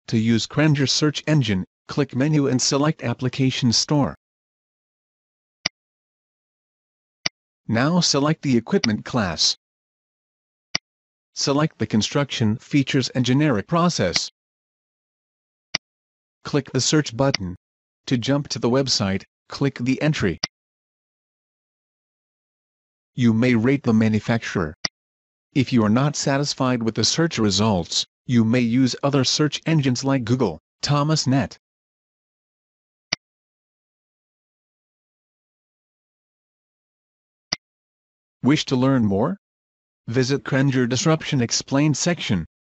To use Crenger search engine, click Menu and select Application Store. Now select the equipment class. Select the Construction Features and Generic Process. Click the Search button. To jump to the website, click the entry. You may rate the manufacturer. If you are not satisfied with the search results, you may use other search engines like Google, Thomasnet. Wish to learn more? Visit Crenger Disruption Explained section.